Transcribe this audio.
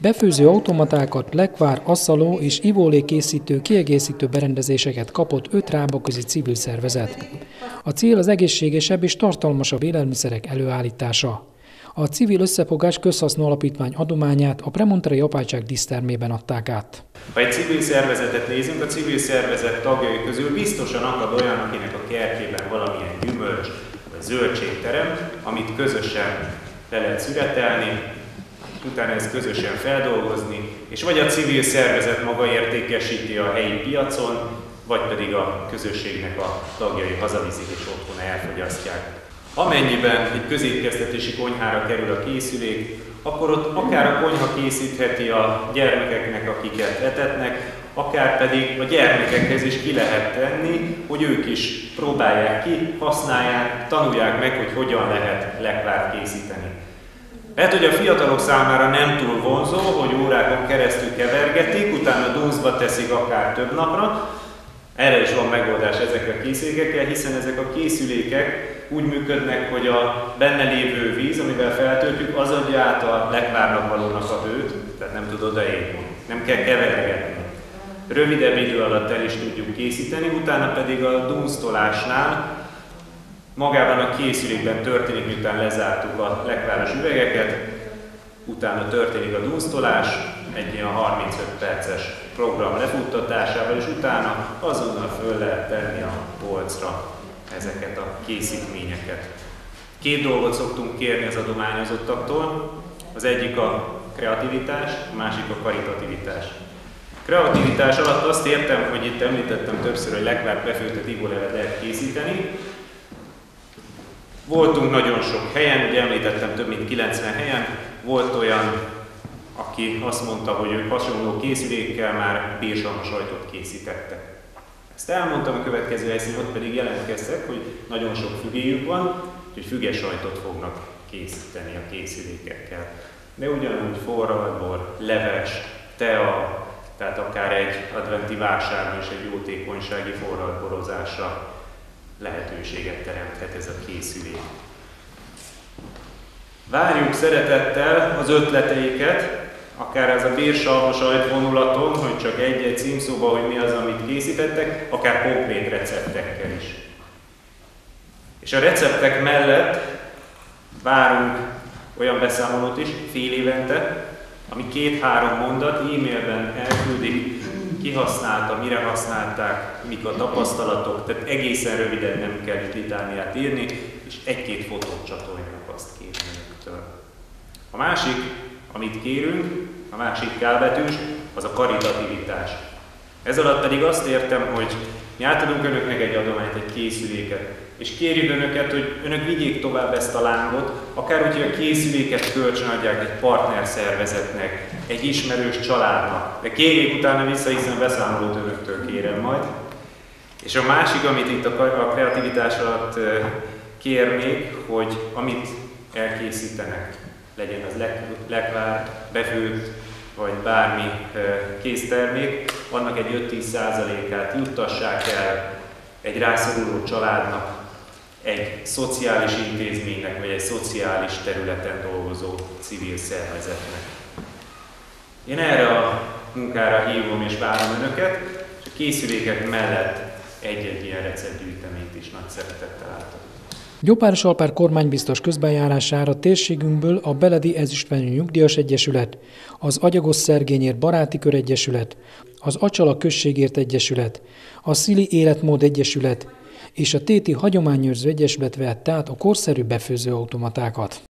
Befőző automatákat, lekvár, asszaló és ivólé készítő kiegészítő berendezéseket kapott 5 rábaközi civil szervezet. A cél az egészségesebb és tartalmasabb élelmiszerek előállítása. A civil összefogás közhasznú alapítvány adományát a Premontrei apátság dísztermében adták át. Ha egy civil szervezetet nézünk, a civil szervezet tagjai közül biztosan akad olyan, akinek a kertjében valamilyen gyümölcs vagy zöldség terem, amit közösen le lehet szüretelni, utána ezt közösen feldolgozni, és vagy a civil szervezet maga értékesíti a helyi piacon, vagy pedig a közösségnek a tagjai hazaviszik és otthon elfogyasztják. Amennyiben egy közétkeztetési konyhára kerül a készülék, akkor ott akár a konyha készítheti a gyermekeknek, akiket etetnek, akár pedig a gyermekekhez is ki lehet tenni, hogy ők is próbálják ki, használják, tanulják meg, hogy hogyan lehet lekvárt készíteni. Lehet, hogy a fiatalok számára nem túl vonzó, hogy órákon keresztül kevergetik, utána dunszba teszik akár több napra. Erre is van megoldás ezekre a készülékekkel, hiszen ezek a készülékek úgy működnek, hogy a benne lévő víz, amivel feltöltjük, az adja át a lekvárnak valónak a hőt, tehát nem tud odaérni, nem kell kevergetni. Rövidebb idő alatt el is tudjuk készíteni, utána pedig a dunsztolásnál magában a készülékben történik, miután lezártuk a lekváros üvegeket, utána történik a dunsztolás, egy ilyen 35 perces program lefuttatásával, és utána azonnal föl lehet tenni a polcra ezeket a készítményeket. 2 dolgot szoktunk kérni az adományozottaktól, az egyik a kreativitás, a másik a karitativitás. Kreativitás alatt azt értem, hogy itt említettem többször, hogy lekvárt, befőttet ivólevet lehet készíteni. Voltunk nagyon sok helyen, ugye említettem több mint 90 helyen, volt olyan, aki azt mondta, hogy ők hasonló készülékkel már bírsalmasajtot készítettek. Ezt elmondtam, a következő helyszínen, ott pedig jelentkeztek, hogy nagyon sok fügéjük van, úgyhogy fügesajtot fognak készíteni a készülékekkel. De ugyanúgy forradbor, leves, tea, tehát akár egy adventi vásárban is egy jótékonysági forradborozásra lehetőséget teremthet ez a készülék. Várjuk szeretettel az ötleteiket, akár ez a bírsalmasajt vonulaton, hogy csak egy-egy címszóba, hogy mi az, amit készítettek, akár konkrét receptekkel is. És a receptek mellett várunk olyan beszámolót is, fél évente, ami 2-3 mondat e-mailben elküldik, ki használta, mire használták, mik a tapasztalatok, tehát egészen röviden nem kell litániát írni, és 1-2 fotót csatoljanak, azt kérni önöktől. A másik, amit kérünk, a másik kálbetűs, az a karitativitás. Ez alatt pedig azt értem, hogy mi átadunk önöknek egy adományt, egy készüléket, és kérjük önöket, hogy önök vigyék tovább ezt a lángot, akár úgy, hogy a készüléket kölcsönadják egy partnerszervezetnek, egy ismerős családnak, de kérjék utána vissza, hiszen beszámolót önöktől kérem majd. És a másik, amit itt a kreativitás alatt kérnék, hogy amit elkészítenek, legyen az lekvár, befőtt, vagy bármi késztermék, annak egy 5-10%-át juttassák el egy rászoruló családnak, egy szociális intézménynek, vagy egy szociális területen dolgozó civil szervezetnek. Én erre a munkára hívom és várom önöket, és a készülékek mellett egy-egy ilyen receptgyűjteményt is nagy szeretettel átadok. Gyópáros-Alpár kormánybiztos közbenjárására térségünkből a Beledi Ezüstfenyő Nyugdíjas Egyesület, az Agyagos Szergényért Baráti Kör Egyesület, az Acsala Községért Egyesület, a Szili Életmód Egyesület és a Téti Hagyományőrző Egyesület vette át a korszerű befőzőautomatákat.